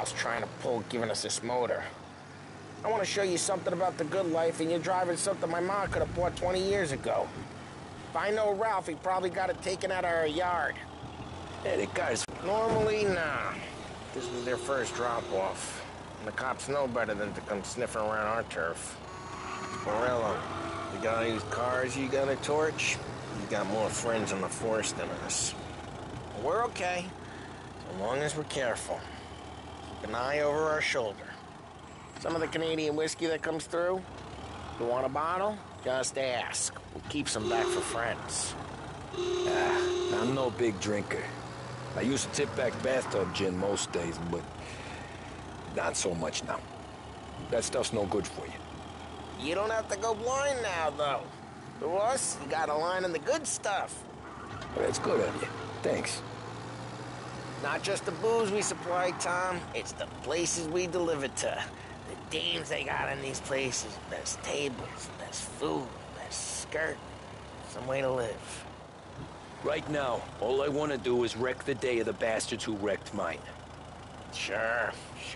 Ralph's trying to pull giving us this motor. I want to show you something about the good life, and you're driving something my mom could have bought 20 years ago. If I know Ralph, he probably got it taken out of our yard. Yeah, the car's... Normally, nah. This was their first drop-off. And the cops know better than to come sniffing around our turf. Morello, you got these cars you got a torch? You got more friends on the force than us. But we're okay, so long as we're careful. Keep an eye over our shoulder. Some of the Canadian whiskey that comes through, you want a bottle? Just ask. We'll keep some back for friends. I'm no big drinker. I used to tip back bathtub gin most days, but not so much now. That stuff's no good for you. You don't have to go blind now, though. To us, you got a line in the good stuff. Well, that's good of you. Thanks. Not just the booze we supply, Tom. It's the places we deliver to. The dames they got in these places. There's tables, there's food, there's skirt. Some way to live. Right now, all I want to do is wreck the day of the bastards who wrecked mine. Sure.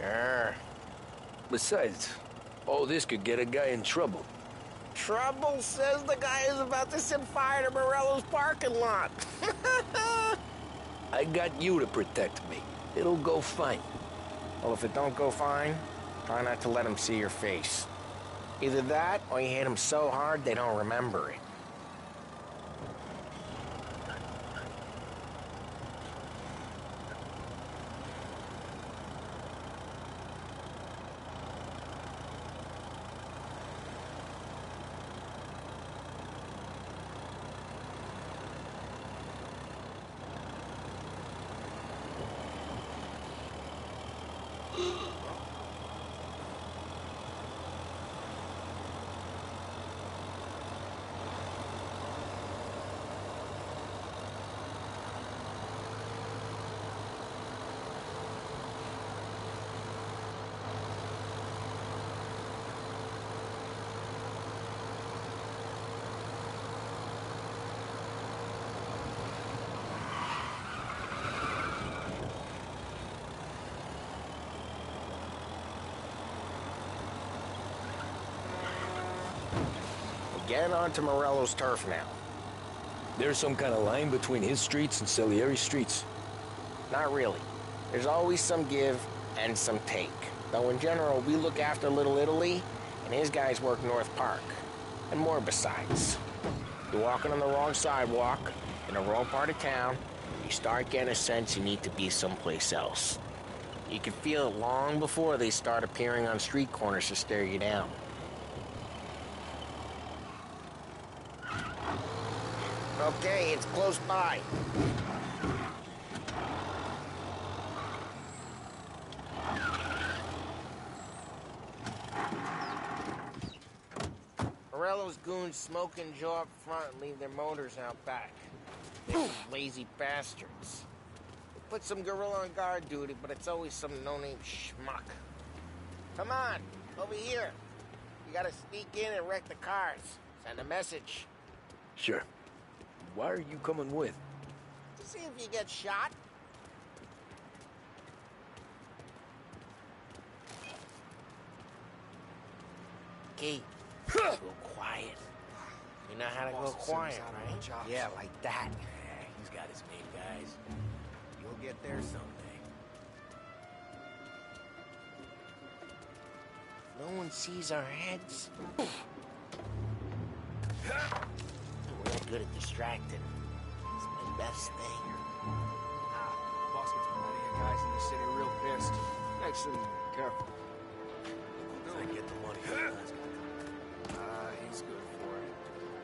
Besides, all this could get a guy in trouble. Trouble says the guy is about to set fire to Morello's parking lot. I got you to protect me. It'll go fine. Well, if it don't go fine, try not to let him see your face. Either that, or you hit him so hard they don't remember it. Get onto Morello's turf now. There's some kind of line between his streets and Salieri's streets? Not really. There's always some give and some take. Though in general, we look after Little Italy, and his guys work North Park. And more besides. You're walking on the wrong sidewalk, in the wrong part of town, you start getting a sense you need to be someplace else. You can feel it long before they start appearing on street corners to stare you down. Okay, it's close by. Morello's goons smoke and jaw up front and leave their motors out back. They're lazy bastards. They put some gorilla on guard duty, but it's always some no-name schmuck. Come on, over here. You gotta sneak in and wreck the cars. Send a message. Sure. Why are you coming with? To see if you get shot. Key, go quiet. You know how to go quiet, right? Yeah, like that. Yeah, he's got his main guys. You'll get there someday. No one sees our heads. We're good at distracting. It's my best thing. Boss gets plenty of guys in the city real pissed. Next thing, careful. I get the money. He's good for it.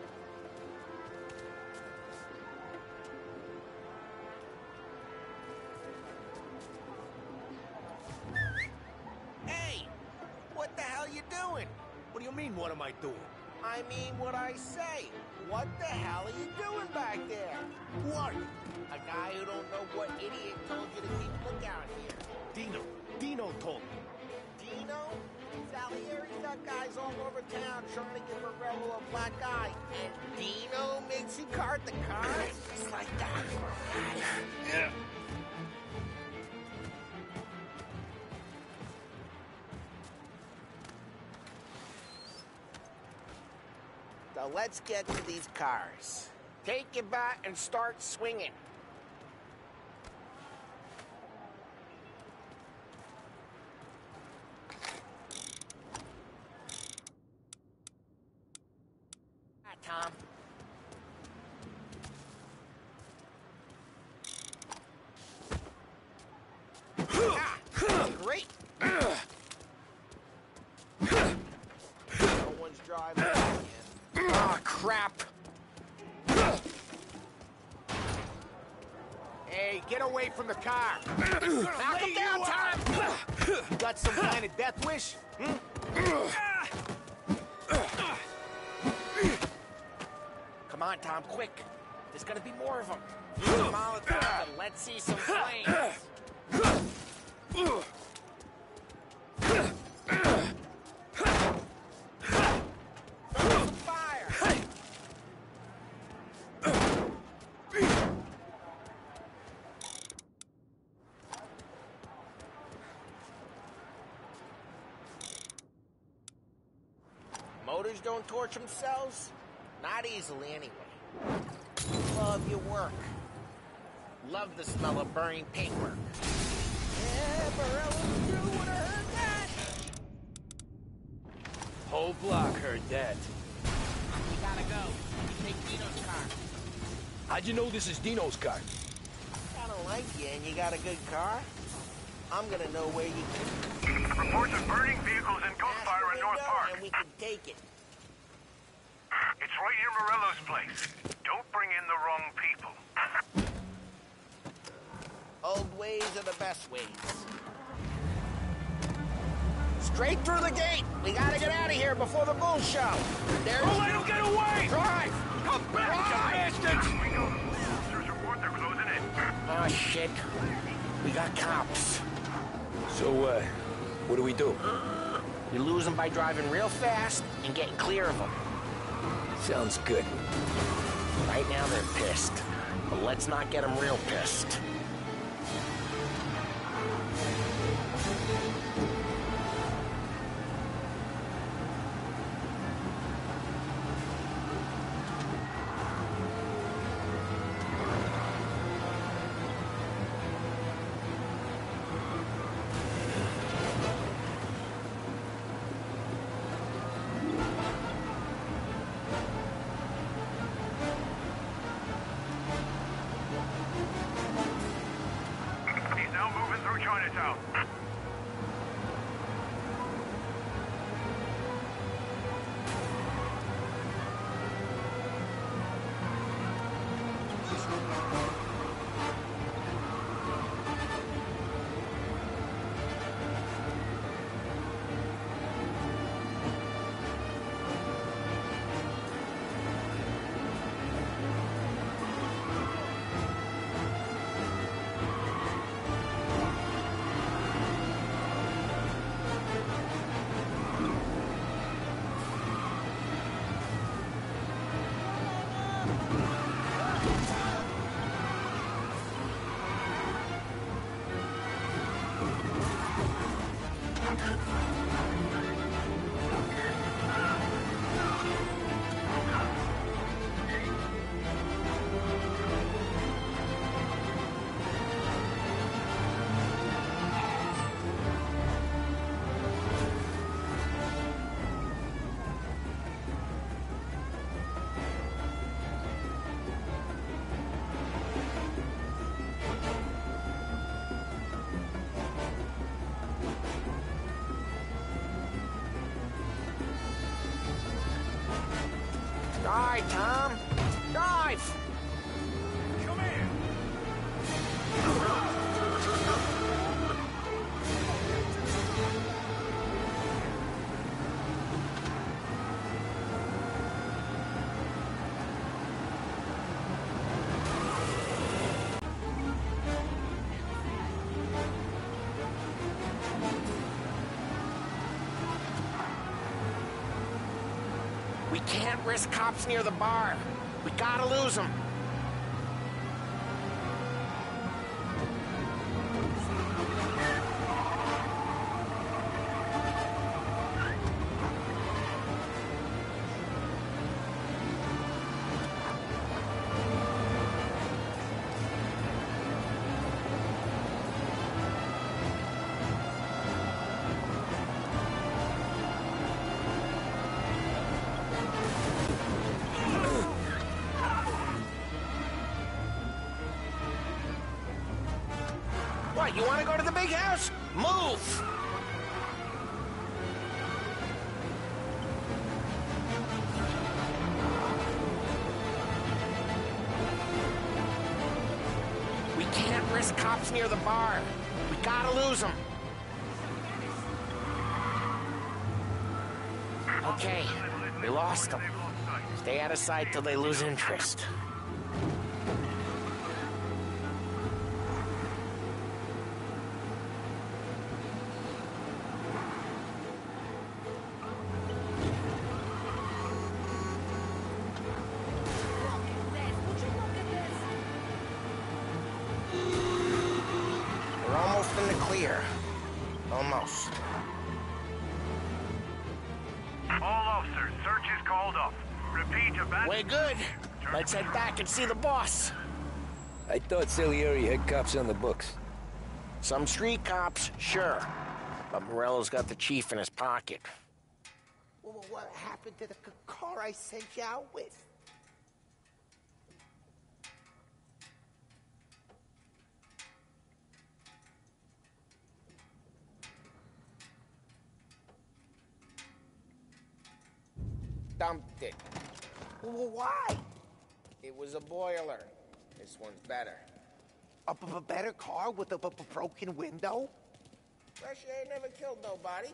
Hey! What the hell you doing? What do you mean, what am I doing? I mean what I say. What the hell are you doing back there? Who are you? A guy who don't know what idiot told you to keep lookout here. Dino told me. Dino? Salieri's got guys all over town trying to give Morello a black eye. And Dino makes you cart the cars? Just like that. Yeah. Now let's get to these cars. Take your bat and start swinging. Tom. Great. No one's driving again. Oh, crap. Hey, get away from the car. Knock him down, Tom. You got some kind of death wish? Come on, Tom, quick. There's gonna be more of them. Molotov, and let's see some flames. Fire! Motors don't torch themselves? Not easily, anyway. Love your work. Love the smell of burning paintwork. Yeah, Morello's crew would have heard that. Whole block heard that. We gotta go. We take Dino's car. How'd you know this is Dino's car? I don't like you and you got a good car. I'm gonna know where you can. Reports of burning vehicles in gunfire in North Park. And we can take it. It's right near Morello's place. Don't bring in the wrong people. Old ways are the best ways. Straight through the gate. We gotta get out of here before the bull show. There's... Don't let him get away! Drive! Come back, you bastards! We go. Officers report they're closing in. Oh, shit. We got cops. So, what do we do? You lose them by driving real fast and getting clear of them. Sounds good. Right now they're pissed. But let's not get them real pissed. He's now moving through Chinatown. Drive, Tom. Drive! Come in. We can't risk cops near the bar. We gotta lose them. What, you want to go to the big house? Move! We can't risk cops near the bar. We gotta lose them. Okay, we lost them. Stay out of sight till they lose interest. We're almost in the clear. Almost. All officers, search is called off. Repeat, We're good. Let's head back and see the boss. I thought Salieri had cops on the books. Some street cops, sure. But Morello's got the chief in his pocket. Well, what happened to the car I sent you out with? Dumped it. Well, why? It was a boiler. This one's better. A better car with a broken window? Russia ain't never killed nobody.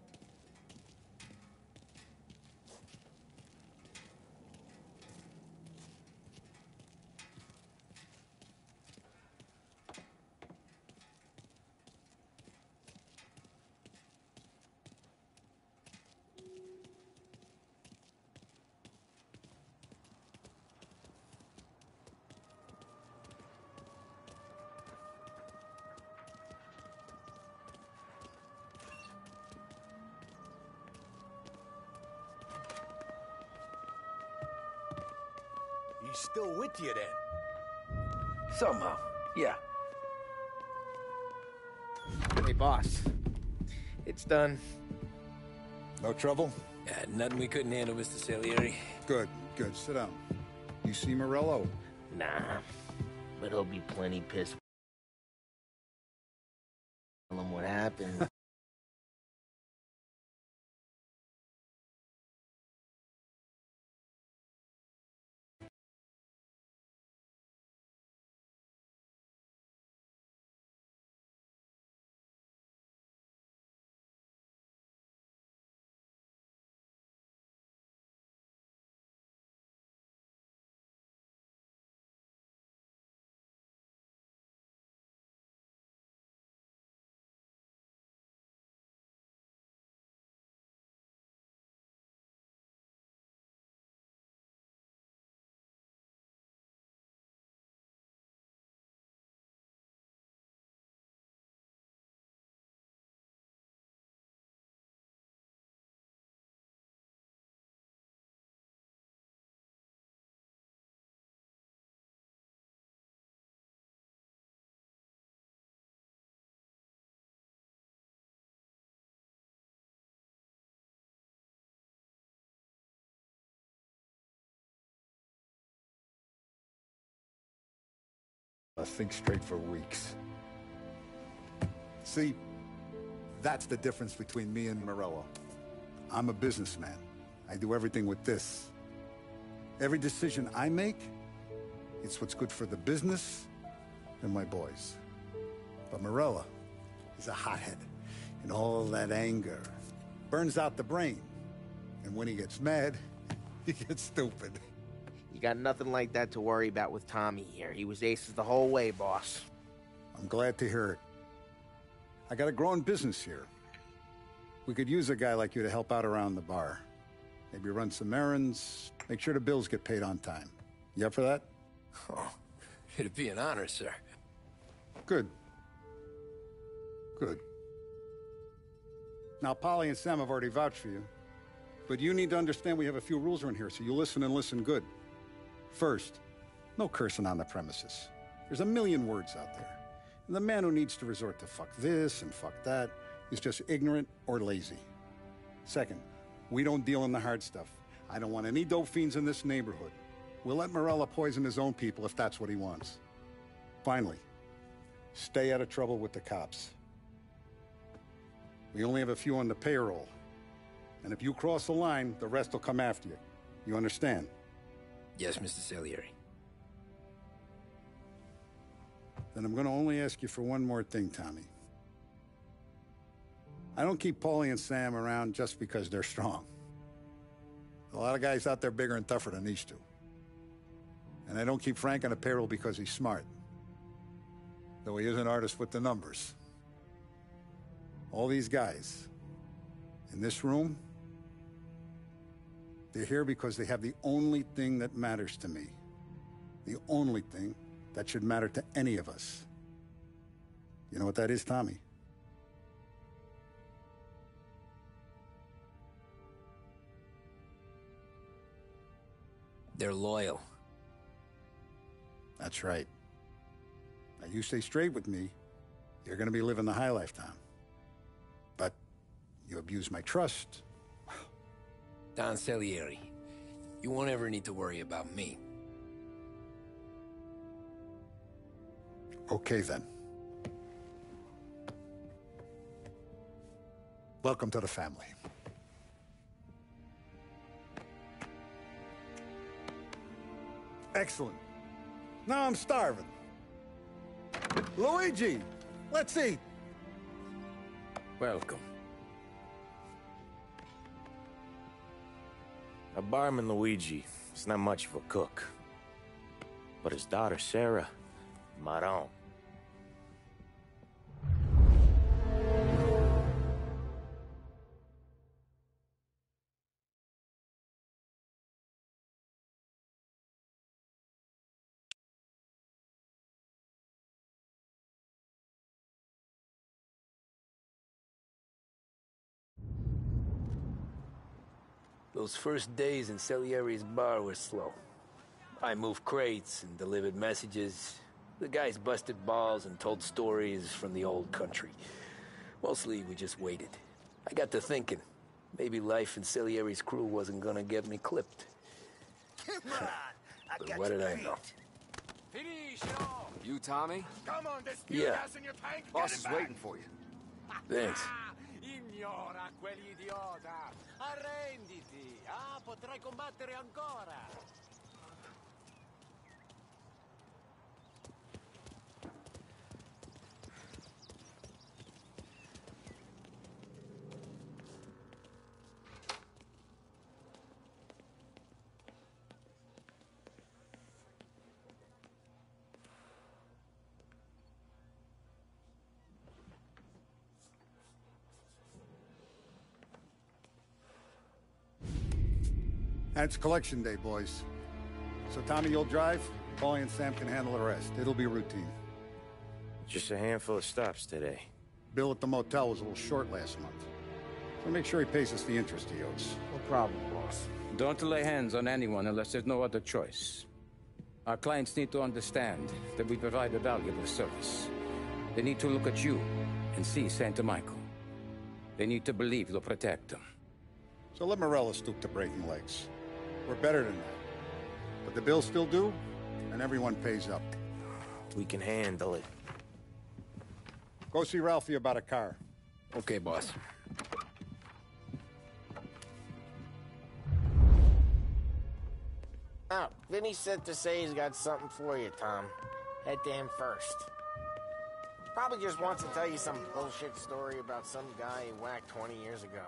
He's still with you then? Somehow, yeah. Hey, boss. It's done. No trouble? Nothing we couldn't handle, Mr. Salieri. Good, good. Sit down. You see Morello? Nah. But he'll be plenty pissed. Tell him what happened. I think straight for weeks. See, that's the difference between me and Morello. I'm a businessman. I do everything with this. Every decision I make, it's what's good for the business and my boys. But Morello is a hothead, and all that anger burns out the brain. And when he gets mad, he gets stupid. You got nothing like that to worry about with Tommy here. He was aces the whole way, boss. I'm glad to hear it. I got a growing business here. We could use a guy like you to help out around the bar. Maybe run some errands, make sure the bills get paid on time. You up for that? Oh, it'd be an honor, sir. Good. Good. Now, Polly and Sam have already vouched for you. But you need to understand we have a few rules around here, so you listen and listen good. First, no cursing on the premises. There's a million words out there. And the man who needs to resort to fuck this and fuck that is just ignorant or lazy. Second, we don't deal in the hard stuff. I don't want any dope fiends in this neighborhood. We'll let Morello poison his own people if that's what he wants. Finally, Stay out of trouble with the cops. We only have a few on the payroll. And if you cross the line, the rest will come after you. You understand? Yes, Mr. Salieri. Then I'm gonna only ask you for one more thing, Tommy. I don't keep Paulie and Sam around just because they're strong. A lot of guys out there bigger and tougher than these two. And I don't keep Frank on the payroll because he's smart. Though he is an artist with the numbers. All these guys in this room, they're here because they have the only thing that matters to me. The only thing that should matter to any of us. You know what that is, Tommy? They're loyal. That's right. Now you stay straight with me, you're gonna be living the high life, Tom. But you abuse my trust. Don Salieri, you won't ever need to worry about me. Okay, then. Welcome to the family. Excellent. Now I'm starving. Luigi, let's eat. Welcome. A barman Luigi is not much of a cook. But his daughter Sarah, Maron. Those first days in Salieri's bar were slow. I moved crates and delivered messages. The guys busted balls and told stories from the old country. Mostly, we just waited. I got to thinking, maybe life in Salieri's crew wasn't gonna get me clipped. But what did I know? You, Tommy? Come on, this Yeah. gas in your tank. Boss Get is it back. waiting for you. Thanks. Ignora quell'idiota! Arrenditi! Ah, potrai combattere ancora! And it's collection day, boys. So Tommy, you'll drive. Paulie and Sam can handle the rest. It'll be routine. Just a handful of stops today. Bill at the motel was a little short last month. So make sure he pays us the interest he owes. No problem, boss. Don't lay hands on anyone unless there's no other choice. Our clients need to understand that we provide a valuable service. They need to look at you and see Santa Michael. They need to believe you'll protect them. So let Morella stoop to breaking legs. We're better than that. But the bill's still due, and everyone pays up. We can handle it. Go see Ralphie about a car. Okay, boss. Oh, Vinny said to say he's got something for you, Tom. Head to him first. Probably just wants to tell you some bullshit story about some guy he whacked 20 years ago.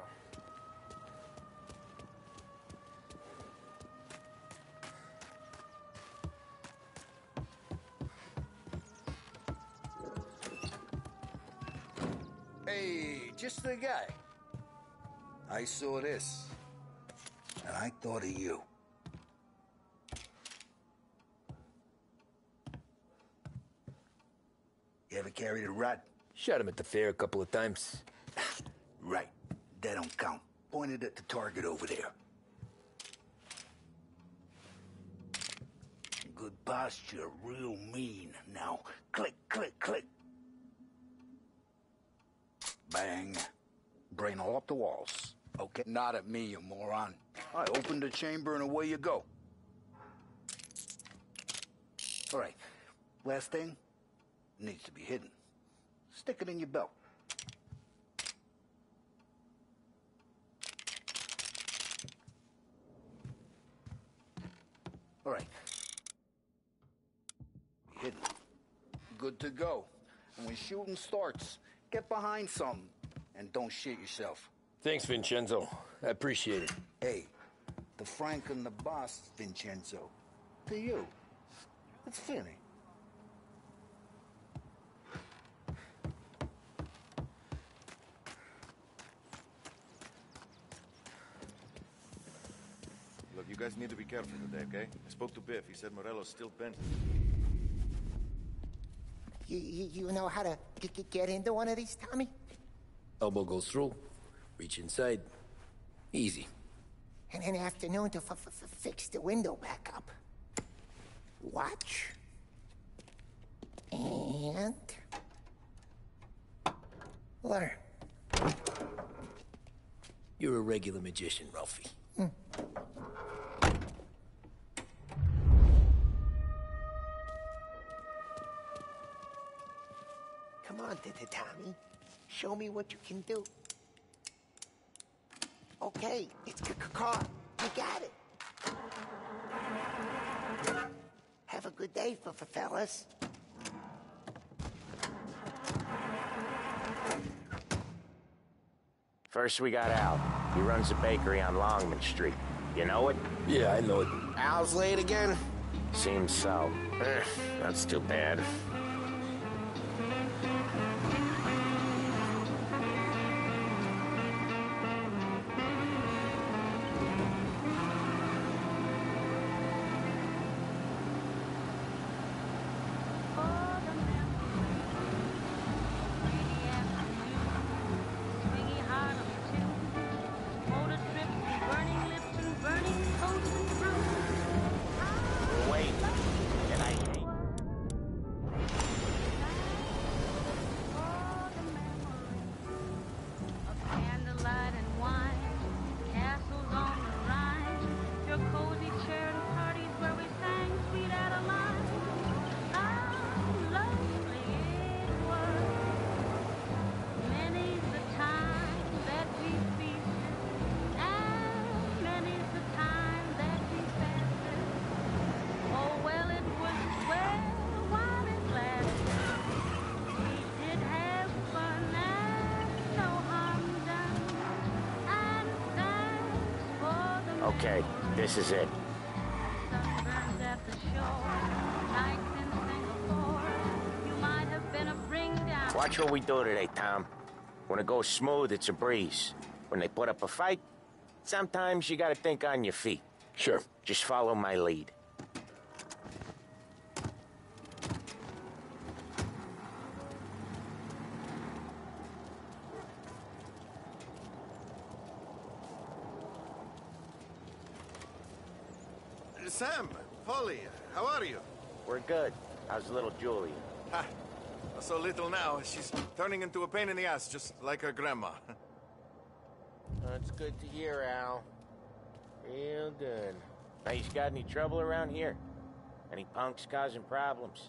Hey, just the guy. I saw this, and I thought of you. You ever carried a rat? Shot him at the fair a couple of times. Right. That don't count. Pointed at the target over there. Good posture, real mean. Now, click, click, click. Bang. Brain all up the walls. Okay, not at me, you moron. I opened the chamber and away you go. All right. Last thing needs to be hidden. Stick it in your belt. All right. Hidden. Good to go. And when shooting starts, get behind something and don't shit yourself. Thanks, Vincenzo. I appreciate it. Hey, the Frank and the boss, Vincenzo. To you. It's Finny. Look, you guys need to be careful today, okay? I spoke to Biff. He said Morello's still bent. You know how to get into one of these, Tommy? Elbow goes through. Reach inside. Easy. And an afternoon to fix the window back up. Watch. And... learn. You're a regular magician, Ralphie. Come on, Tommy. Show me what you can do. Okay, it's caught. You got it. Have a good day, fellas. First we got Al. He runs a bakery on Longman Street. You know it? Yeah, I know it. Al's late again? Seems so. That's too bad. Okay, this is it. Watch what we do today, Tom. When it goes smooth, it's a breeze. When they put up a fight, sometimes you gotta think on your feet. Sure. Just follow my lead. Sam, Polly, how are you? We're good. How's little Julia? Ha! So little now, she's turning into a pain in the ass, just like her grandma. That's good to hear, Al. Real good. Now, you got any trouble around here? Any punks causing problems?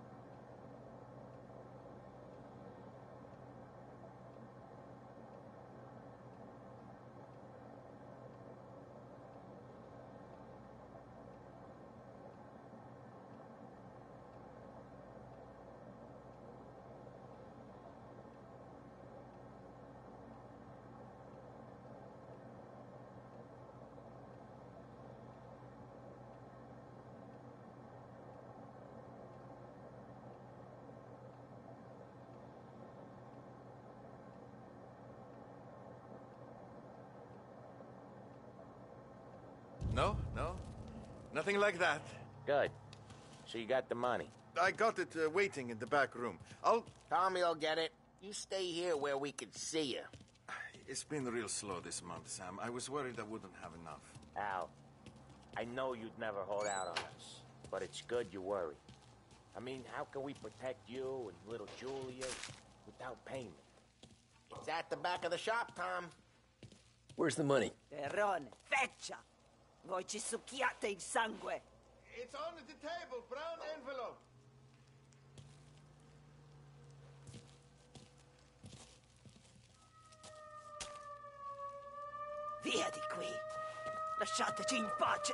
No, no. Nothing like that. Good. So you got the money? I got it waiting in the back room. Tommy will get it. You stay here where we can see you. It's been real slow this month, Sam. I was worried I wouldn't have enough. Al, I know you'd never hold out on us, but it's good you worry. I mean, how can we protect you and little Julia without payment? It's at the back of the shop, Tom. Where's the money? Perrone, feccia! Voi ci succhiate il sangue! It's on the table, brown envelope. Via di qui. Lasciateci in pace.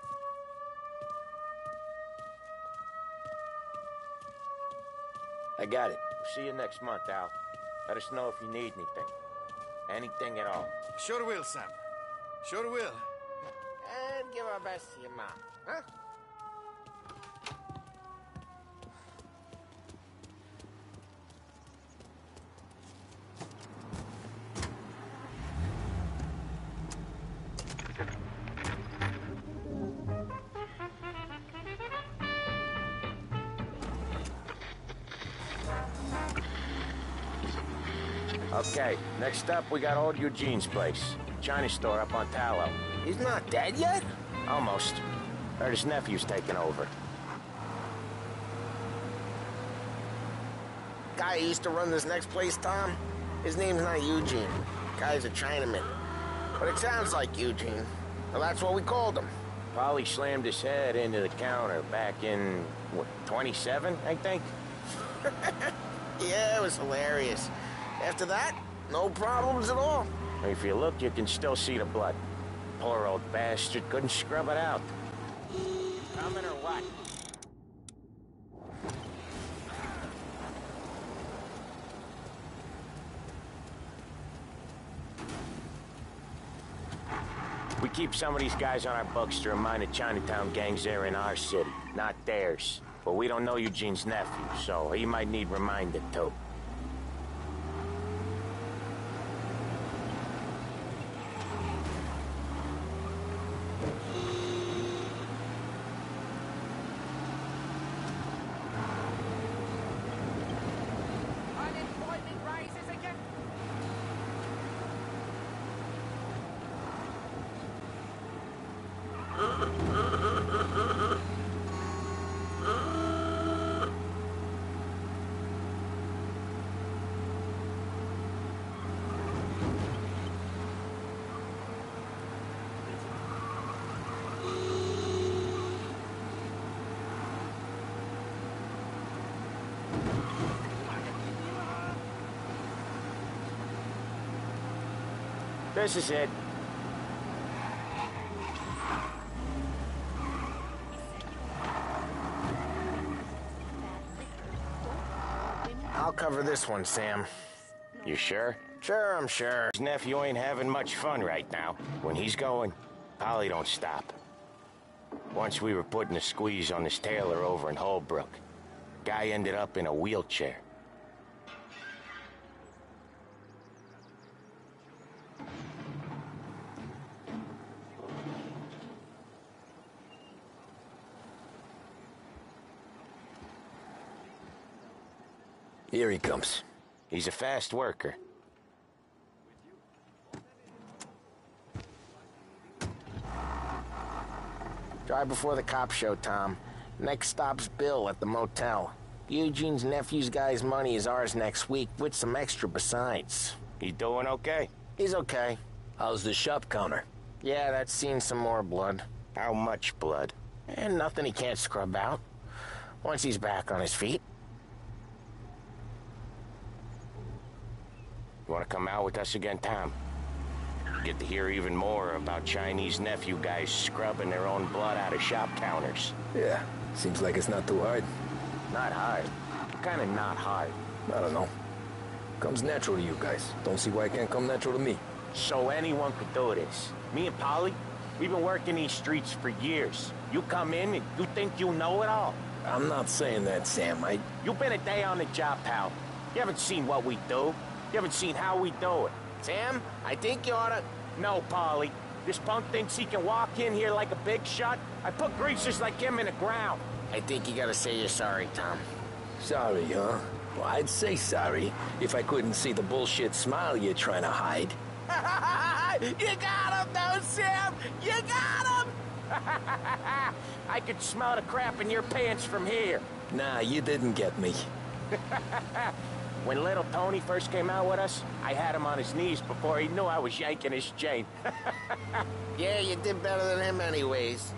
I got it. See you next month, Al. Let us know if you need anything. Anything at all. Sure will, Sam. Sure will. And give our best to your mom, huh? Okay, next up, we got old Eugene's place. China store up on Tallow. He's not dead yet? Almost. Heard his nephew's taking over. Guy who used to run this next place, Tom? His name's not Eugene. Guy's a Chinaman. But it sounds like Eugene. Well, that's what we called him. Polly slammed his head into the counter back in, what, 27, I think? Yeah, it was hilarious. After that, no problems at all. If you look, you can still see the blood. Poor old bastard couldn't scrub it out. Coming or what? We keep some of these guys on our books to remind the Chinatown gangs they're in our city, not theirs. But we don't know Eugene's nephew, so he might need reminded too. Unemployment rises again. This is it. I'll cover this one, Sam. You sure? Sure, I'm sure. His nephew ain't having much fun right now. When he's going, Polly don't stop. Once we were putting a squeeze on this tailor over in Holbrook. Guy ended up in a wheelchair. Here he comes. He's a fast worker. Drive before the cops show, Tom. Next stop's Bill at the motel. Eugene's nephew's guy's money is ours next week, with some extra besides. He doing okay? He's okay. How's the shop counter? Yeah, that's seen some more blood. How much blood? And nothing he can't scrub out. Once he's back on his feet. You want to come out with us again, Tom? Get to hear even more about Chinese nephew guys scrubbing their own blood out of shop counters. Yeah, seems like it's not too hard. Not hard. Kind of not hard. I don't know. Comes natural to you guys. Don't see why it can't come natural to me. So anyone could do this. Me and Polly, we've been working these streets for years. You come in and you think you know it all. I'm not saying that, Sam. You've been a day on the job, pal. You haven't seen what we do. You haven't seen how we do it. Sam, I think you oughta... No, Polly. This punk thinks he can walk in here like a big shot. I put greasers like him in the ground. I think you gotta say you're sorry, Tom. Sorry, huh? Well, I'd say sorry if I couldn't see the bullshit smile you're trying to hide. You got him, though, Sam! You got him! I could smell the crap in your pants from here. Nah, you didn't get me. When little Tony first came out with us, I had him on his knees before he knew I was yanking his chain. Yeah, you did better than him anyways.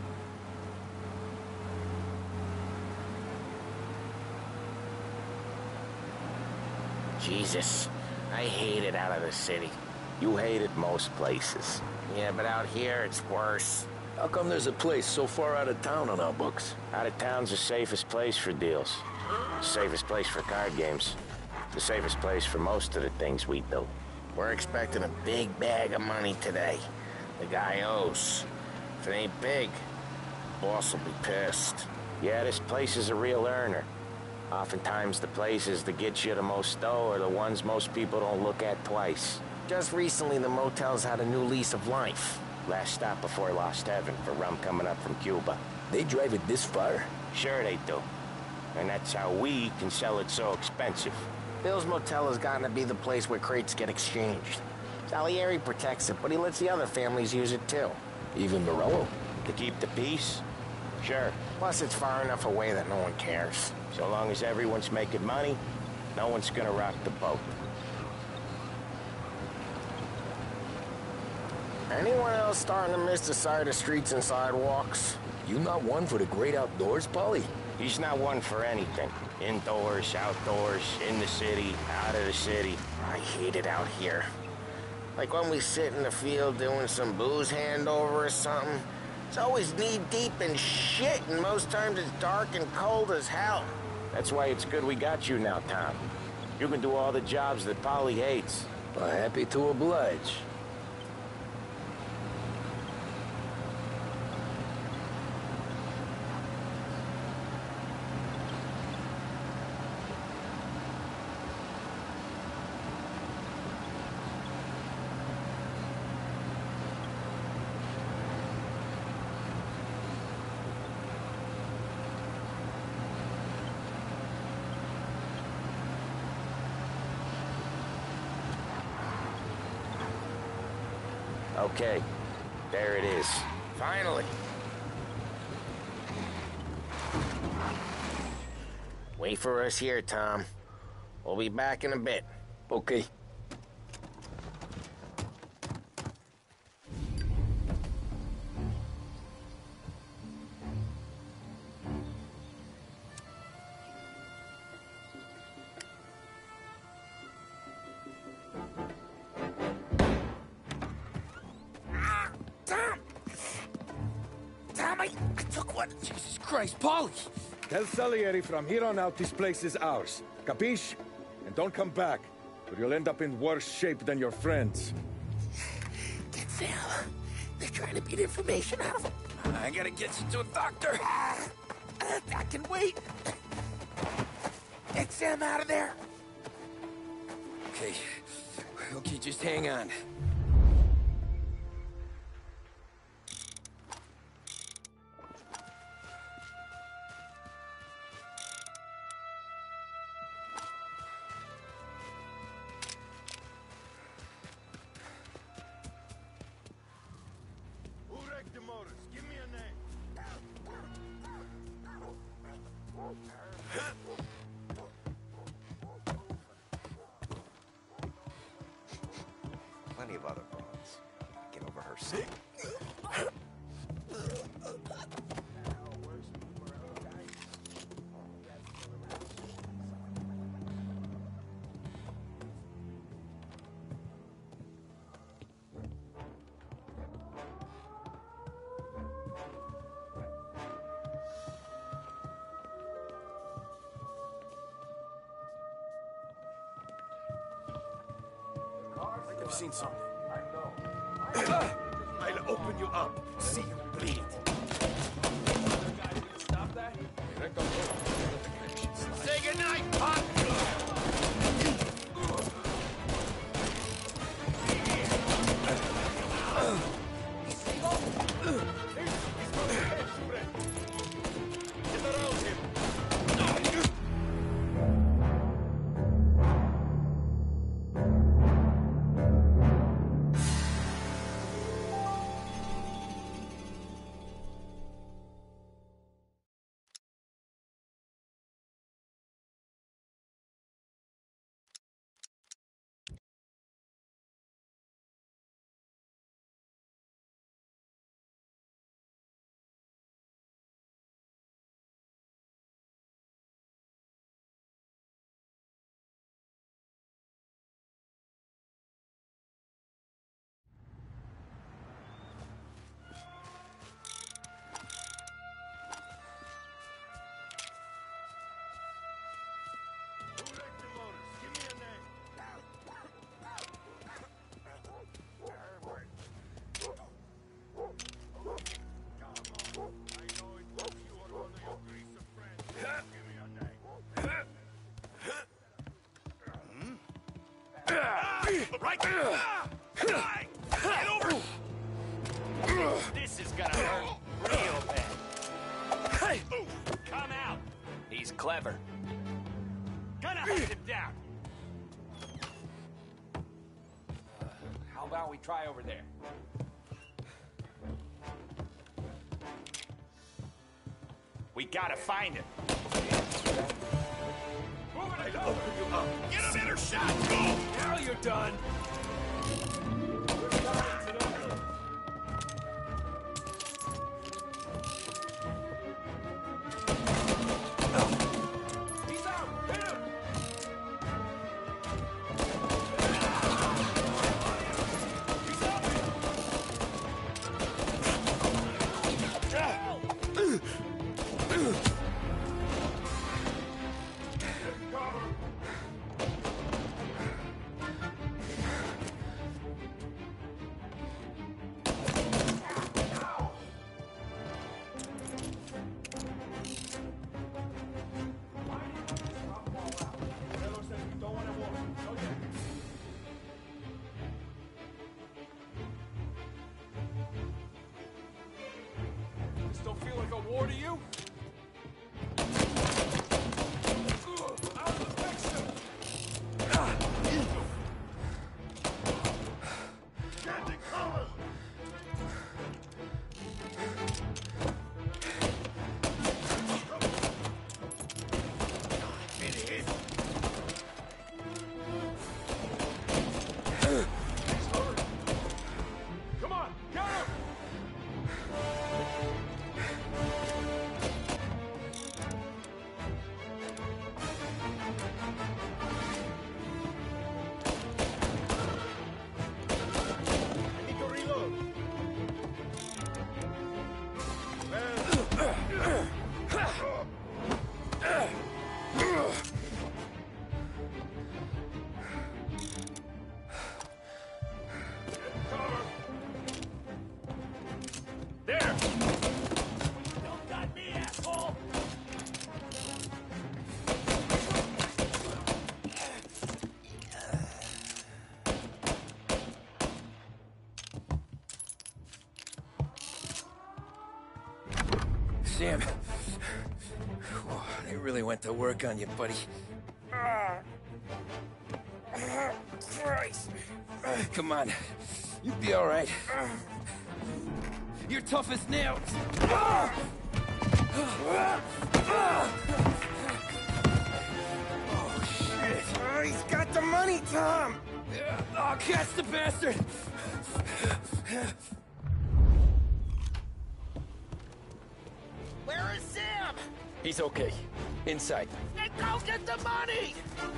Jesus, I hate it out of the city. You hate it most places. Yeah, but out here it's worse. How come there's a place so far out of town on our books? Out of town's the safest place for deals. The safest place for card games. The safest place for most of the things we do. We're expecting a big bag of money today. The guy owes. If it ain't big, boss will be pissed. Yeah, this place is a real earner. Oftentimes the places that get you the most dough are the ones most people don't look at twice. Just recently, the motel's had a new lease of life. Last stop before Lost Heaven for rum coming up from Cuba. They drive it this far? Sure they do. And that's how we can sell it so expensive. Bill's Motel has gotten to be the place where crates get exchanged. Salieri protects it, but he lets the other families use it too. Even Morello? To keep the peace? Sure. Plus, it's far enough away that no one cares. So long as everyone's making money, no one's gonna rock the boat. Anyone else starting to miss the sight of streets and sidewalks? You not one for the great outdoors, Paulie? He's not one for anything. Indoors, outdoors, in the city, out of the city. I hate it out here. Like when we sit in the field doing some booze handover or something. It's always knee-deep in shit, and most times it's dark and cold as hell. That's why it's good we got you now, Tom. You can do all the jobs that Paulie hates. Well, happy to oblige. Okay, there it is. Finally. Wait for us here, Tom. We'll be back in a bit. Okay. I took one. Jesus Christ, Paulie! Tell Salieri from here on out this place is ours. Capiche? And don't come back, or you'll end up in worse shape than your friends. Get Sam. They're trying to beat information out of him. I gotta get you to a doctor. I can wait. Get Sam out of there. Okay. Okay, just hang on. Plenty of other broads. Get over her sick. I've seen something. I know. I'll open you up. See you bleed. Stop that? Say goodnight, Pop! right? Get over! This is gonna hurt real bad. Hey! Come out! He's clever. Gonna hunt him down! How about we try over there? We gotta find him. I'll open you up. Get a better shot! Go! Now you're done! He's out! Hit him! He's up! This don't feel like a war to you? Out of the picture! Get in cover! Idiot! Come on, get him! I need to reload. There! Don't got me, asshole! Sam. Whoa, they really went to work on you, buddy. Christ. Come on. You'll be all right. You're tough as nails. Oh, shit. Oh, he's got the money, Tom! Oh, catch the bastard! Where is Sam? He's okay. Inside. Then go get the money!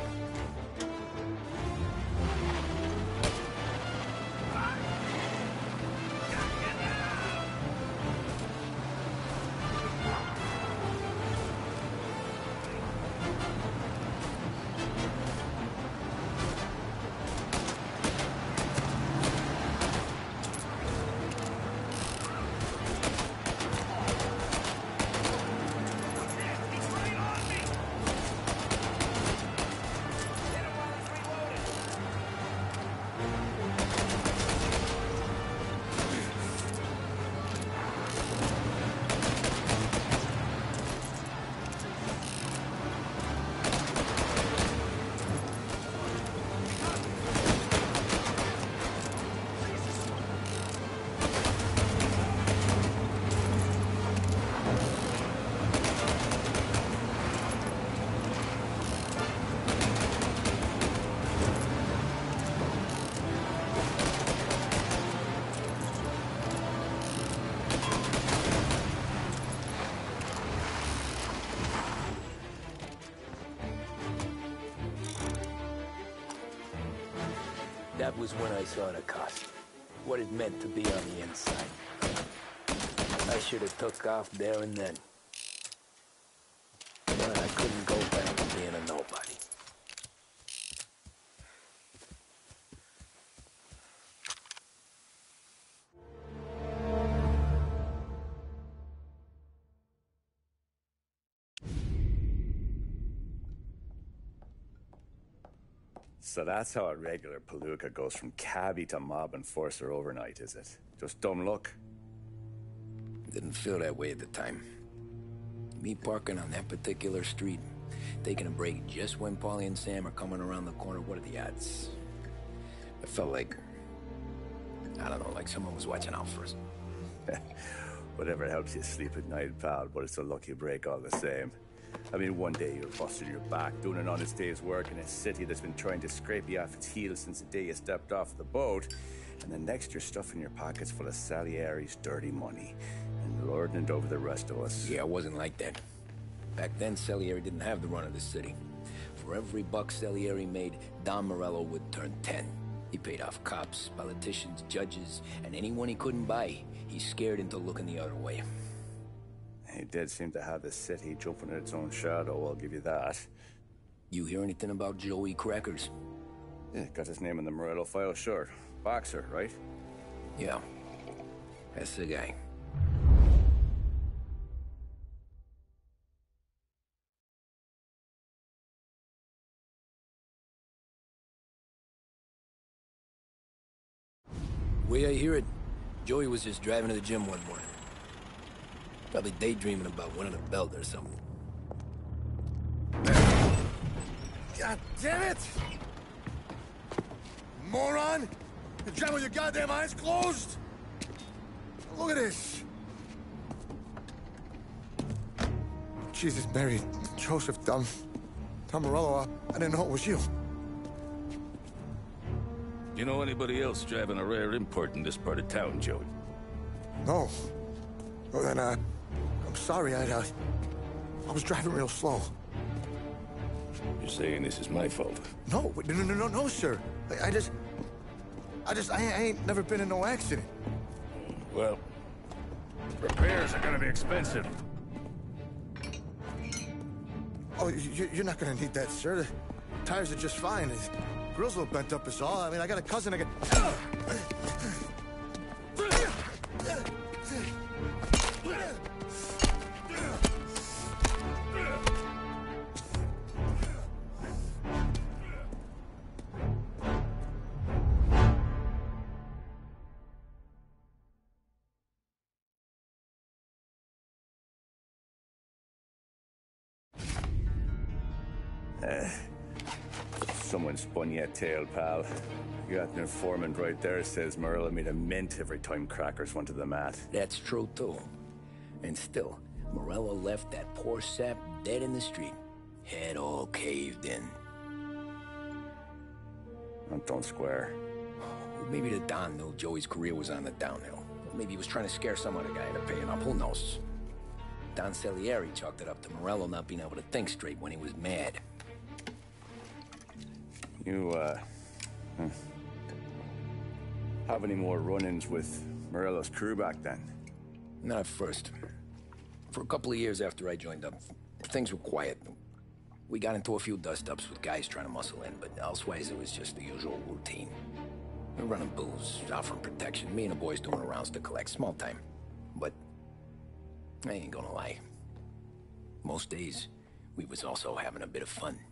That was when I saw the cost. What it meant to be on the inside. I should have took off there and then. But I couldn't go back to being a nobody. So that's how a regular palooka goes from cabbie to mob enforcer overnight, is it? Just dumb luck? Didn't feel that way at the time. Me parking on that particular street, taking a break just when Paulie and Sam are coming around the corner, what are the odds? I felt like, I don't know, like someone was watching out for us. Whatever helps you sleep at night, pal, but it's a lucky break all the same. I mean, one day you're busted your back doing an honest day's work in a city that's been trying to scrape you off its heels since the day you stepped off the boat, and the next you're stuffing your pockets full of Salieri's dirty money and lording it over the rest of us. Yeah, I wasn't like that. Back then, Salieri didn't have the run of the city. For every buck Salieri made, Don Morello would turn 10. He paid off cops, politicians, judges, and anyone he couldn't buy, he scared into looking the other way. He did seem to have the city jumping at its own shadow, I'll give you that. You hear anything about Joey Crackers? Yeah, got his name in the Morello file, sure. Boxer, right? Yeah, that's the guy. Way I hear it, Joey was just driving to the gym one morning. Probably daydreaming about winning a belt or something. God damn it! Moron! You're driving with your goddamn eyes closed? Look at this! Jesus, Mary, Joseph, Tom Morello, I didn't know it was you. You know anybody else driving a rare import in this part of town, Joey? No. Well, then, I'm sorry, I was driving real slow. You're saying this is my fault? No, no, sir. I ain't never been in no accident. Well, repairs are gonna be expensive. Oh, you're not gonna need that, sir. The tires are just fine. The grill's a little bent up is all. I mean, I got a cousin I can... Someone spun you a tale, pal. You got an informant right there says Morello made a mint every time Crackers went to the mat. That's true, too. And still, Morello left that poor sap dead in the street. Head all caved in. Don't square. Maybe the Don knew Joey's career was on the downhill. Maybe he was trying to scare some other guy into paying up. Who knows? Don Salieri chalked it up to Morello not being able to think straight when he was mad. You, have any more run-ins with Morello's crew back then? Not at first. For a couple of years after I joined up, things were quiet. We got into a few dust-ups with guys trying to muscle in, but elsewise it was just the usual routine. We're running booze, offering protection, me and the boys doing rounds to collect, small time. But I ain't gonna lie. Most days, we was also having a bit of fun.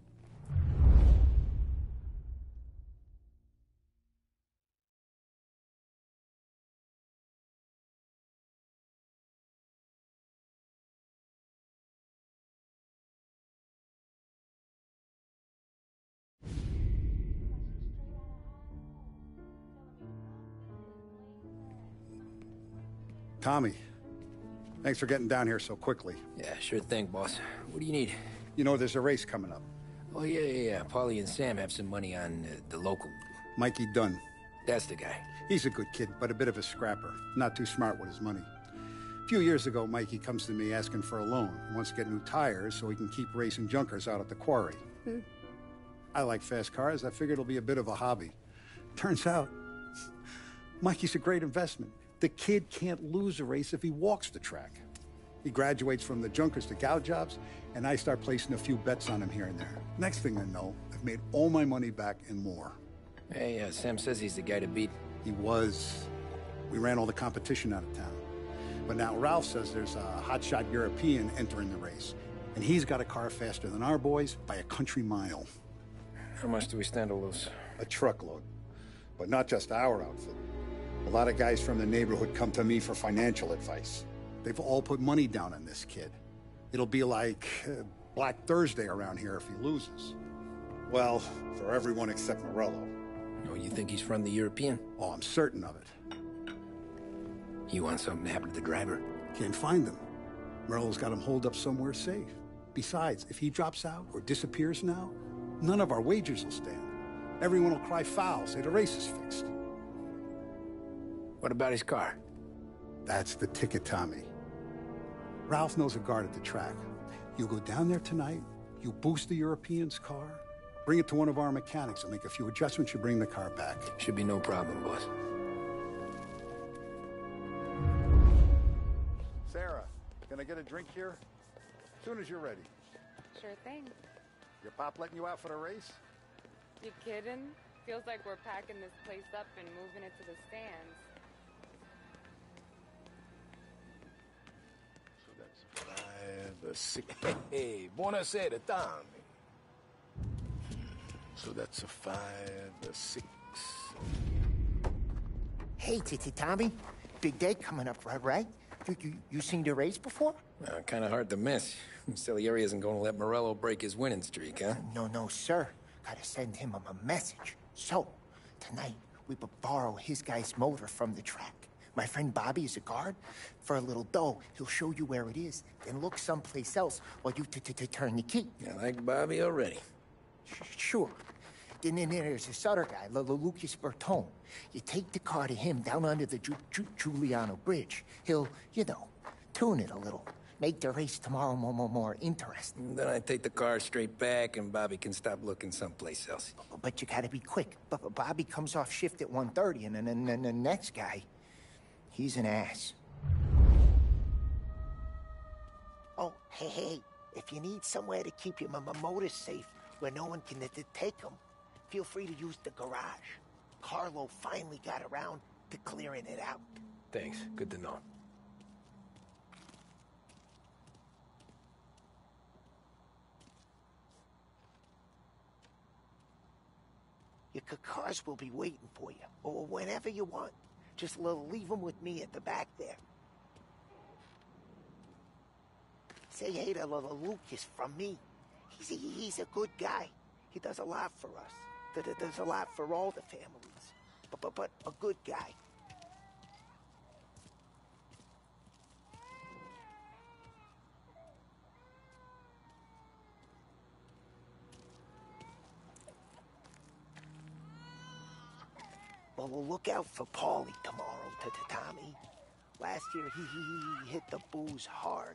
Tommy, thanks for getting down here so quickly. Yeah, sure thing, boss. What do you need? You know, there's a race coming up. Oh, yeah. Paulie and Sam have some money on the local... Mikey Dunn. That's the guy. He's a good kid, but a bit of a scrapper. Not too smart with his money. A few years ago, Mikey comes to me asking for a loan. He wants to get new tires so he can keep racing junkers out at the quarry. I like fast cars. I figured it'll be a bit of a hobby. Turns out, Mikey's a great investment. The kid can't lose a race if he walks the track. He graduates from the junkers to gal jobs, and I start placing a few bets on him here and there. Next thing I know, I've made all my money back and more. Hey, Sam says he's the guy to beat. He was. We ran all the competition out of town. But now Ralph says there's a hotshot European entering the race, and he's got a car faster than our boys by a country mile. How much do we stand to lose? A truckload. But not just our outfit. A lot of guys from the neighborhood come to me for financial advice. They've all put money down on this kid. It'll be like Black Thursday around here if he loses. Well, for everyone except Morello. Oh, you think he's from the European? Oh, I'm certain of it. You want something to happen to the driver? Can't find him. Morello's got him holed up somewhere safe. Besides, if he drops out or disappears now, none of our wagers will stand. Everyone will cry foul, say the race is fixed. What about his car? That's the ticket, Tommy. Ralph knows a guard at the track. You go down there tonight, you boost the European's car, bring it to one of our mechanics, and make a few adjustments, you bring the car back. Should be no problem, boss. Sarah, can I get a drink here? As soon as you're ready. Sure thing. Your pop letting you out for the race? You kidding? Feels like we're packing this place up and moving it to the stands. So that's 5 or 6. Hey, buonasera, Tommy. So that's a 5 or 6. Hey, Tommy. Big day coming up, right? You seen the race before? Kind of hard to miss. Salieri isn't going to let Morello break his winning streak, huh? No, sir. Gotta send him a message. So, tonight, we borrow his guy's motor from the track. My friend Bobby is a guard. For a little dough, he'll show you where it is, then look someplace else while you turn the key. I like Bobby already. Sure. Then there's this other guy, Lucas Bertone. You take the car to him down under the Giuliano Bridge. He'll, tune it a little. Make the race tomorrow more interesting. Then I take the car straight back and Bobby can stop looking someplace else. But you gotta be quick. But Bobby comes off shift at 1:30 and then the next guy, he's an ass. Oh, hey, if you need somewhere to keep your motor safe where no one can take them, feel free to use the garage. Carlo finally got around to clearing it out. Thanks. Good to know. Your cars will be waiting for you, or whenever you want. Just leave them with me at the back there. Say hey to Lucas from me. He's a good guy. He does a lot for us. Does a lot for all the families. But a good guy. Well, we'll look out for Paulie tomorrow, Tommy. Last year, he hit the booze hard.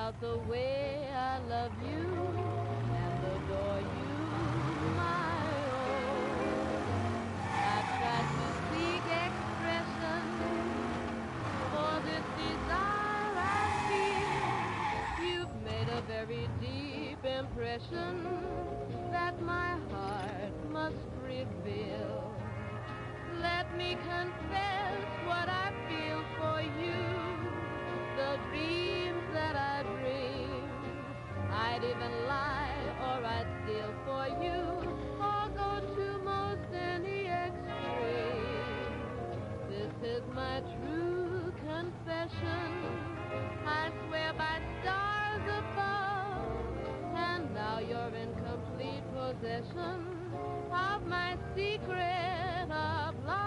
about the way I love you and adore you, my own. I've tried to seek expression for this desire I feel. You've made a very deep impression that my heart must reveal. Let me confess what I feel for you, the dreams that I dream. I'd even lie or I'd steal for you, or go to most any extreme. This is my true confession. I swear by stars above, and now you're in complete possession of my secret of love.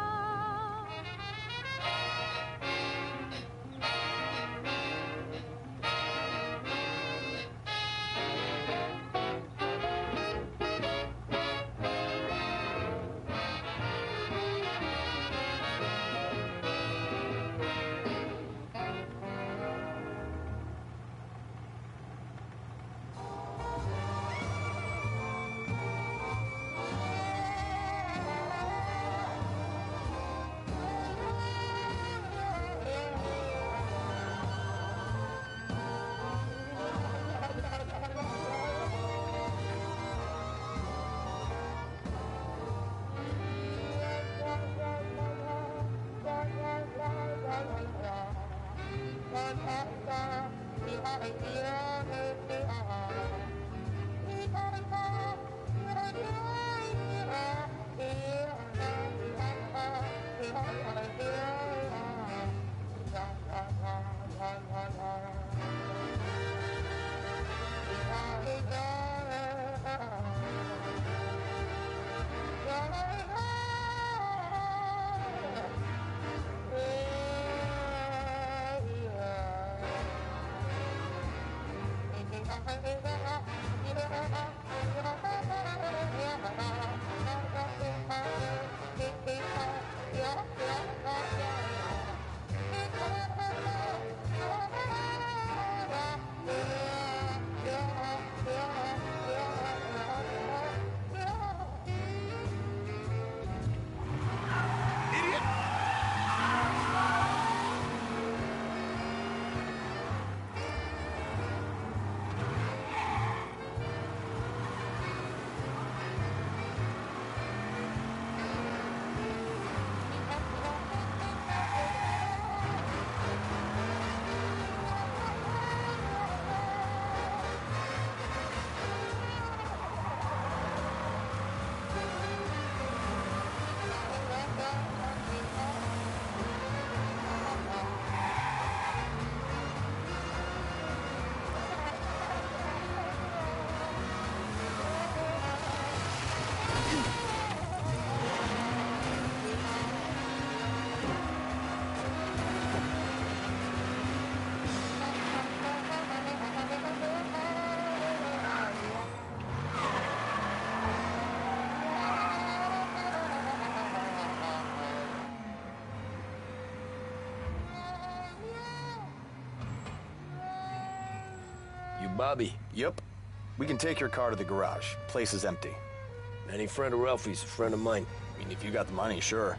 Bobby? Yep. We can take your car to the garage. Place is empty. Any friend of Ralphie's, a friend of mine. I mean, if you got the money, sure.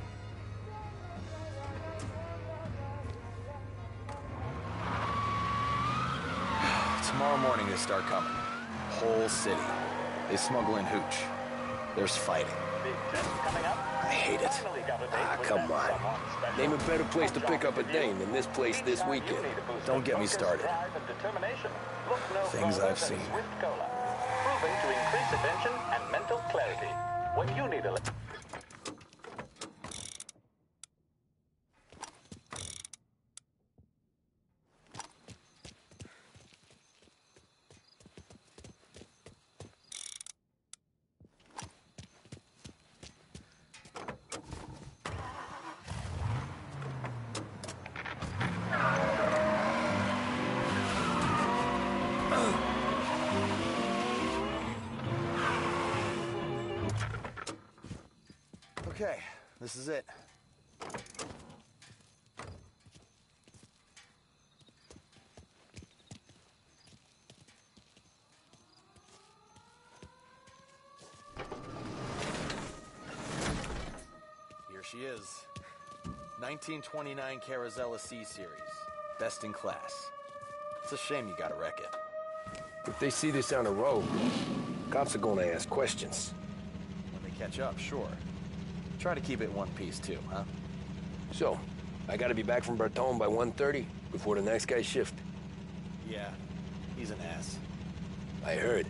Tomorrow morning they start coming. Whole city. They smuggle in hooch. There's fighting. I hate it. Ah, come on. Name a better place to pick up a dame than this place this weekend. Don't get me started. Things I've seen. Proving to increase attention and mental clarity. When you need a... Okay, this is it. is. 1929 Carazella C-Series. Best in class. It's a shame you gotta wreck it. If they see this on the road, cops are gonna ask questions. When they catch up, sure. Try to keep it one piece too, huh? So, I gotta be back from Bertone by 1:30 before the next guy's shift. Yeah, he's an ass. I heard.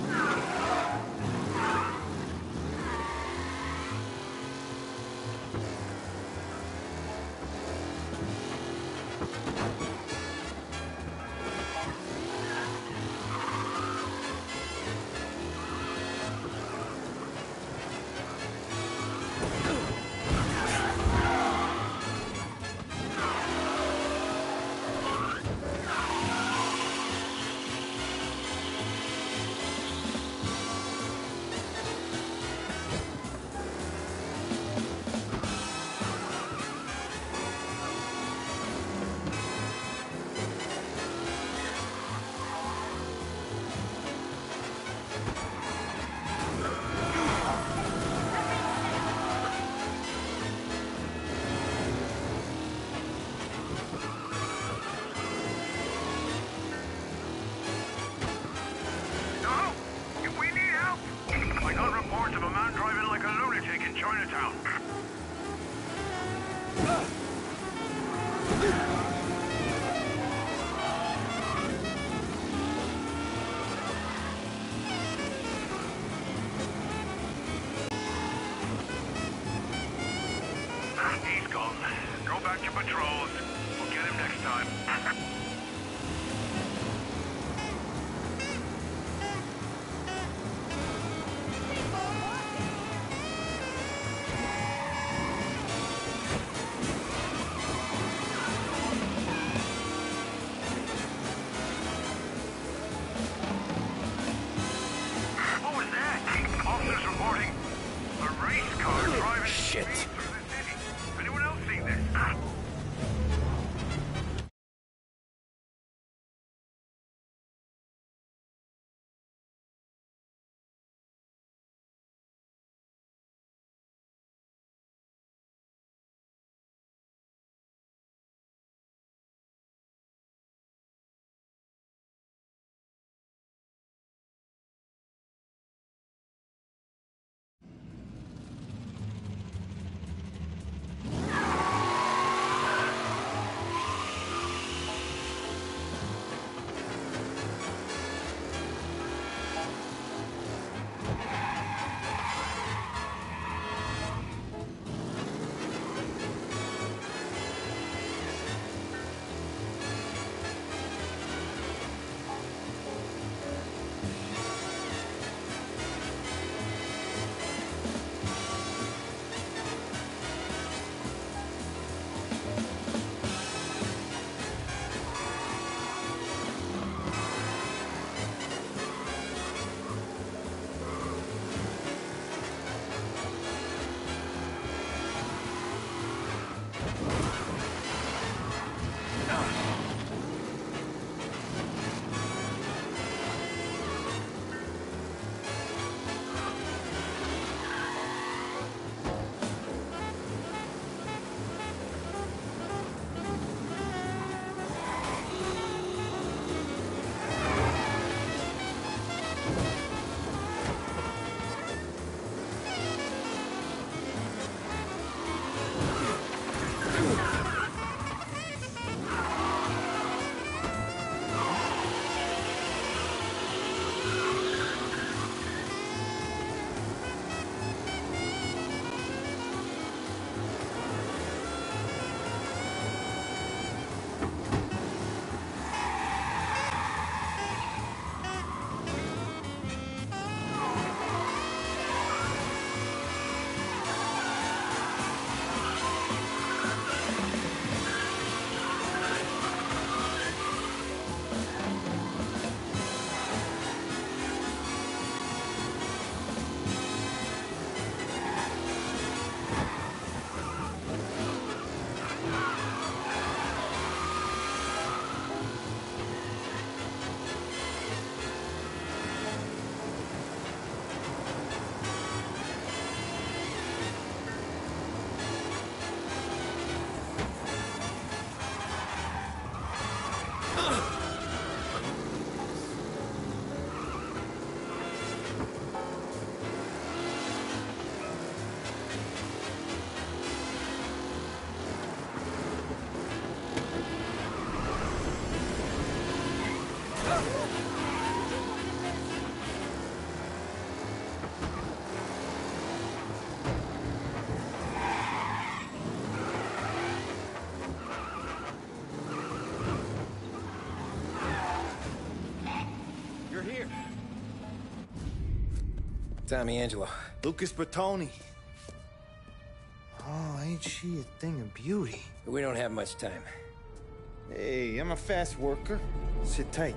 He's gone. Go back to patrols. We'll get him next time. What was that? Officers reporting a race car driving... Shit. Tommy Angelo. Lucas Bertoni. Oh, ain't she a thing of beauty? We don't have much time. Hey, I'm a fast worker. Sit tight.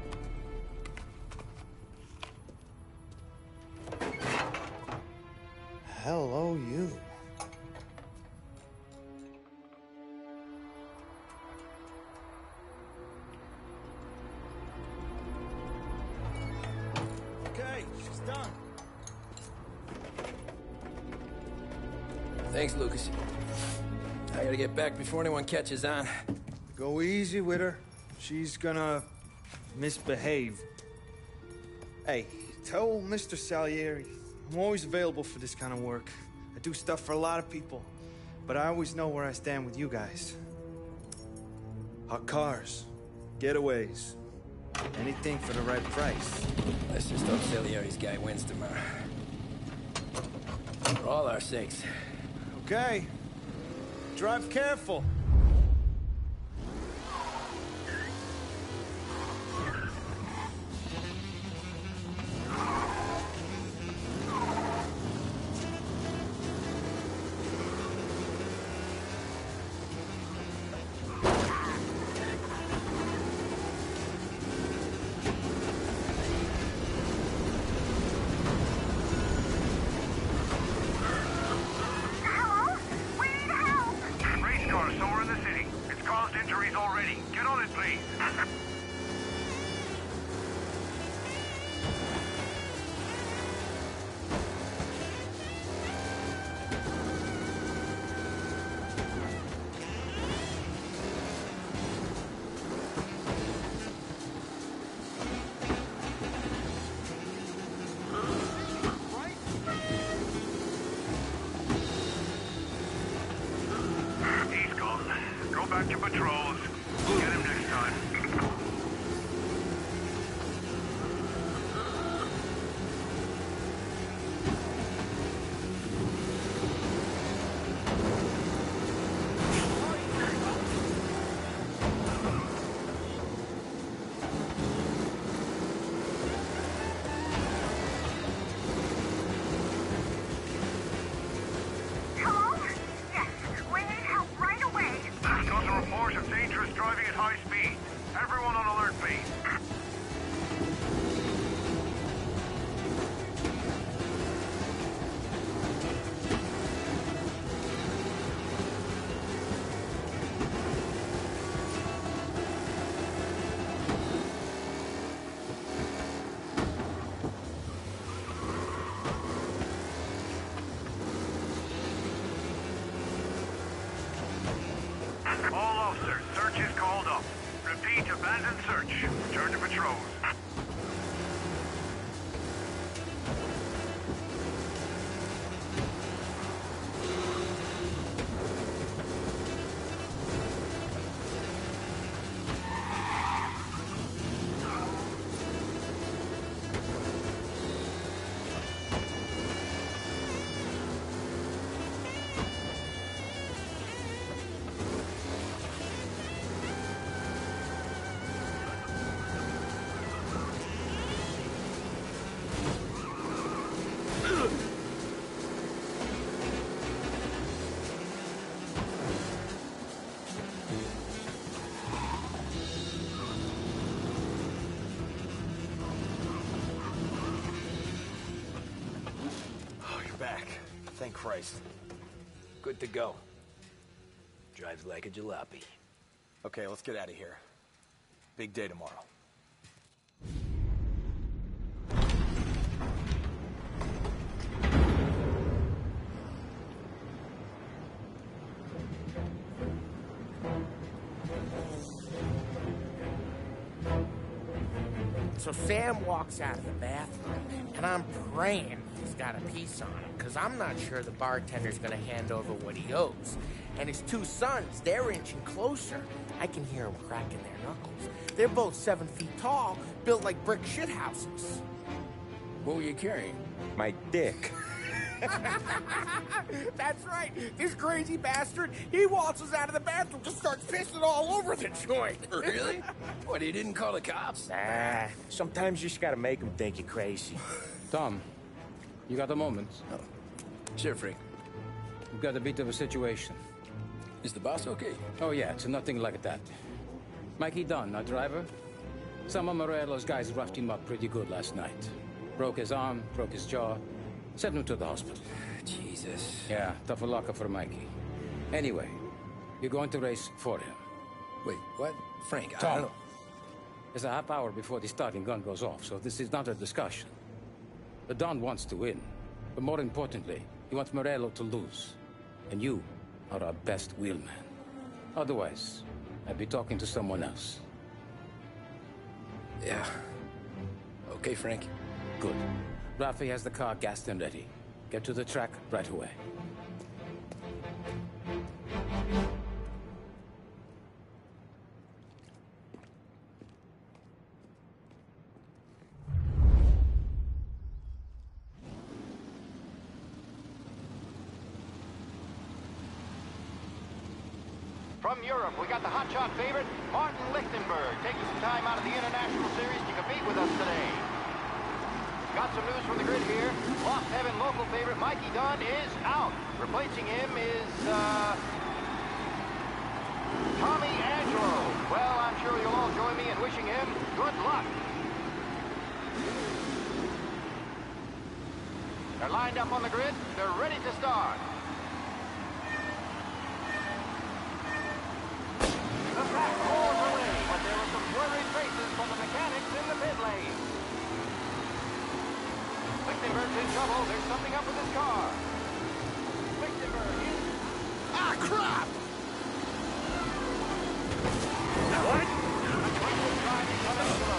Hello, you. Okay, she's done. Thanks, Lucas. I gotta get back before anyone catches on. Go easy with her. She's gonna misbehave. Hey, tell Mr. Salieri I'm always available for this kind of work. I do stuff for a lot of people, but I always know where I stand with you guys. Hot cars, getaways, anything for the right price. Let's just hope Salieri's guy wins tomorrow. For all our sakes. Okay. Drive careful. Back to patrols. Get him next time. Driving at high speed. Everyone on alert, please. All officers, search is called up. Repeat, abandon search. Return to patrols. Back. Thank Christ. Good to go. Drives like a jalopy. Okay, let's get out of here. Big day tomorrow. So Sam walks out of the bathroom, and I'm praying he's got a piece on him, because I'm not sure the bartender's going to hand over what he owes. And his two sons, they're inching closer. I can hear them cracking their knuckles. They're both 7 feet tall, built like brick shithouses. What were you carrying? My dick. That's right. This crazy bastard, he waltzes out of the bathroom, just starts pissing all over the joint. Really? What, he didn't call the cops? Nah, sometimes you just gotta make them think you're crazy. Tom, You got a moment? Oh. Sure, Frank. We've got a bit of a situation. Is the boss okay? Oh, yeah, it's nothing like that. Mikey Dunn, our driver. Some of Morello's guys roughed him up pretty good last night. Broke his arm, broke his jaw. Sent him to the hospital. Jesus. Yeah, tough luck for Mikey. Anyway, you're going to race for him. Wait, what? Frank, I Tom, don't know. it's a half hour before the starting gun goes off, so this is not a discussion. The Don wants to win, but more importantly, he wants Morello to lose. And you are our best wheelman. Otherwise, I'd be talking to someone else. Yeah. Okay, Frank. Good. Rafi has the car gassed and ready. Get to the track right away. From Europe, we got the hotshot favorite, Martin Lichtenberg, taking some time out of the International Series to compete with us today. Got some news from the grid here. Lost Heaven local favorite Mikey Dunn is out. Replacing him is, Tommy Angelo. Well, I'm sure you'll all join me in wishing him good luck. They're lined up on the grid. They're ready to start. The pack roars away, but there were some worried faces from the mechanics in the pit lane. Lichtenberg's in trouble. There's something up with his car. Lichtenberg is... Ah, crap! What? Driving on Angelo.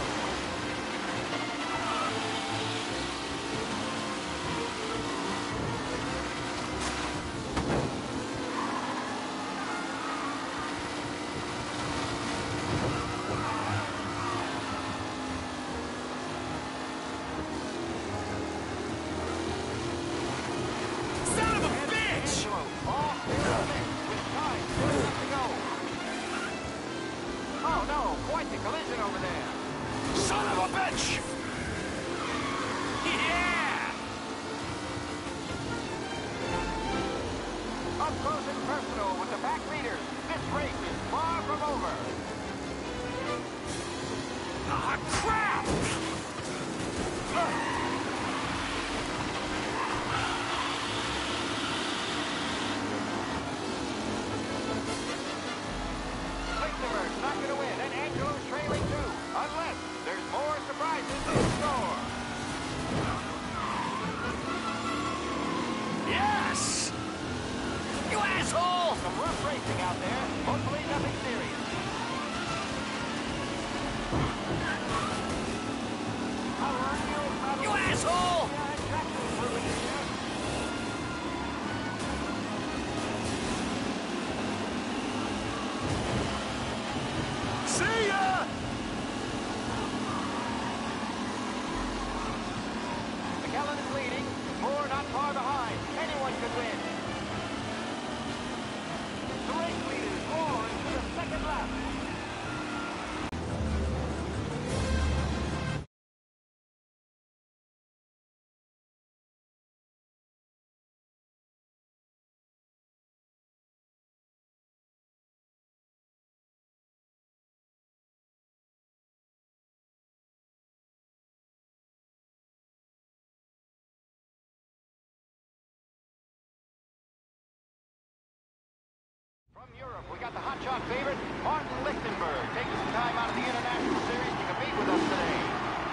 From Europe, we got the hotshot favorite, Martin Lichtenberg, taking some time out of the International Series to compete with us today.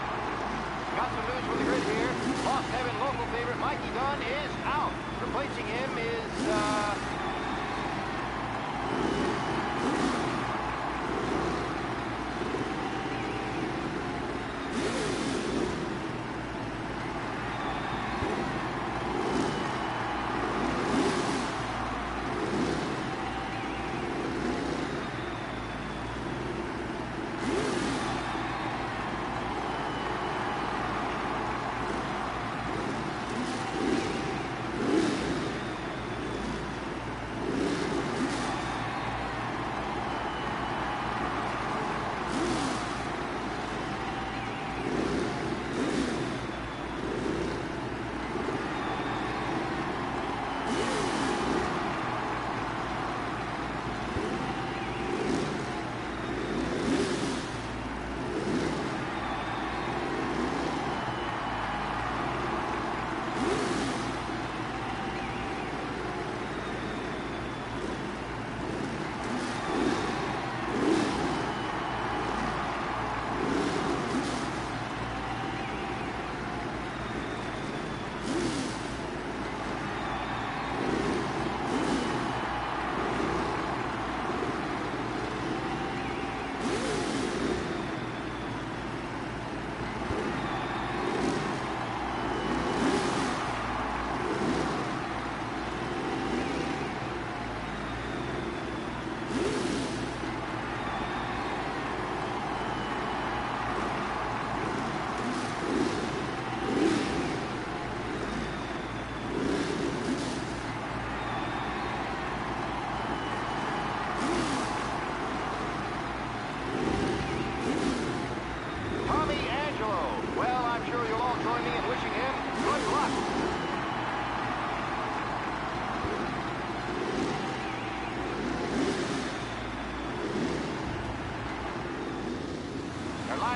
Got some news from the grid here. Lost Heaven local favorite Mikey Dunn is out. Replacing him is,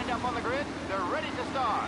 lined up on the grid. They're ready to start.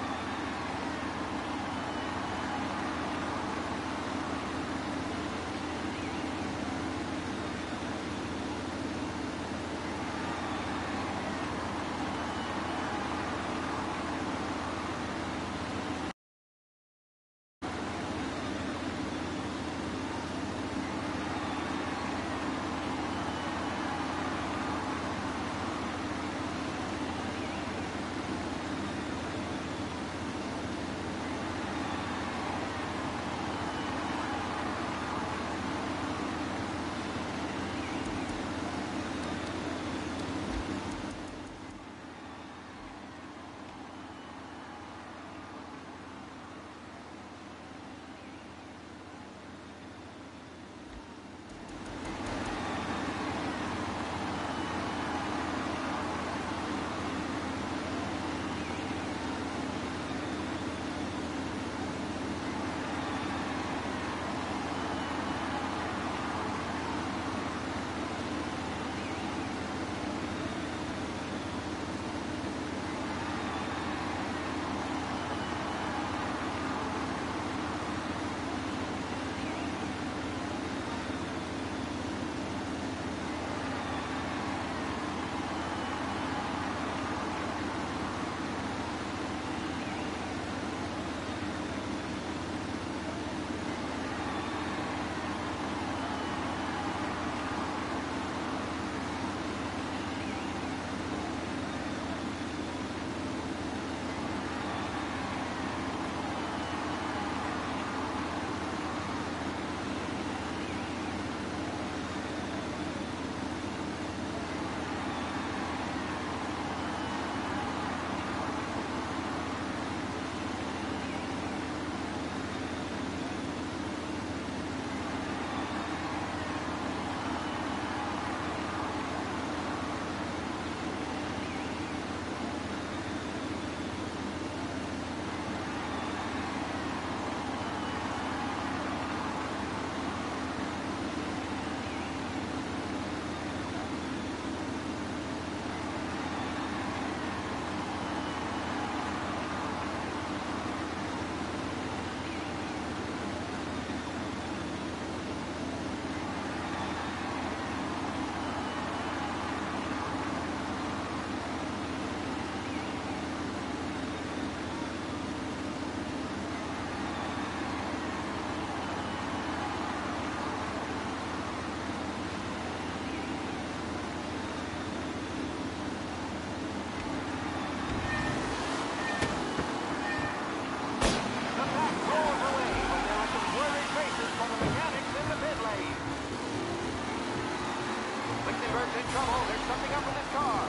Lichtenberg's in trouble. There's something up with his car.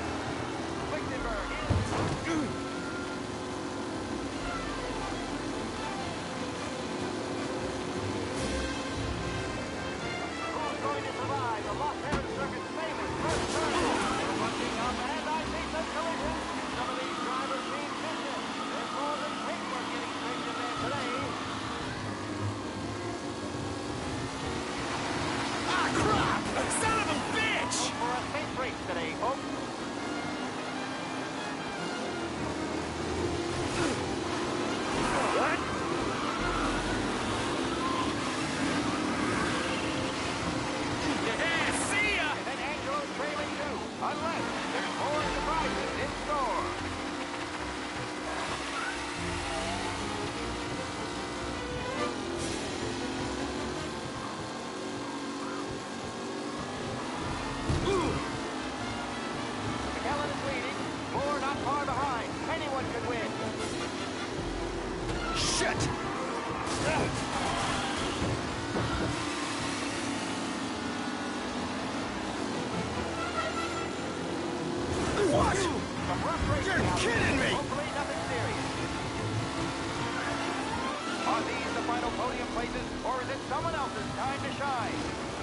Lichtenberg is... Who's going to survive the Los Angeles Circuit's famous first turn? They're watching up, and I think the collision. Some of these drivers mean business. There's more than paperwork getting straightened in there today. Ah, crap! Son of a bitch! Look for a safe race today, folks. What? Yeah, see ya! And then Angelo's trailing too, unless there's more surprises in store. McKellen is leading. Moore not far behind. Anyone could win. Shit! What? Some rough racing You're out there. kidding me! Hopefully nothing serious. Are these the final podium places, or is it someone else's time to shine?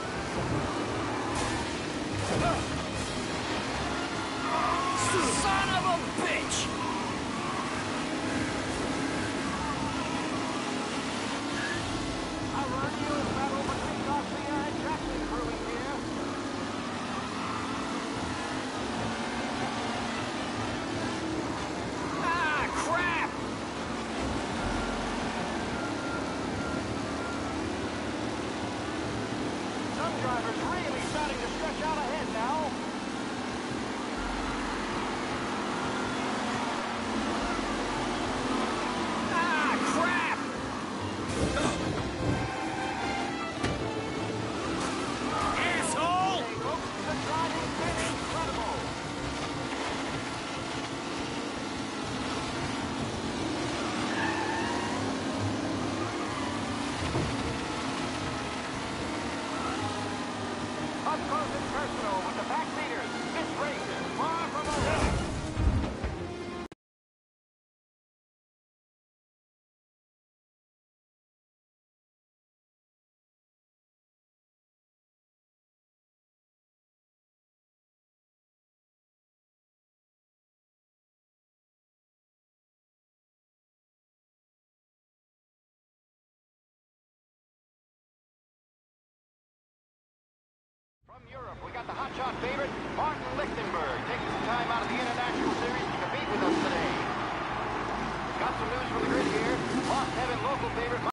Son of a bitch! A renewed battle between Garcia and Jackson brewing here. Up close and personal with the back leaders. This race is far from over. From Europe, we got the hotshot favorite, Martin Lichtenberg, taking some time out of the International Series to compete with us today. Got some news from the grid here. Lost Heaven local favorite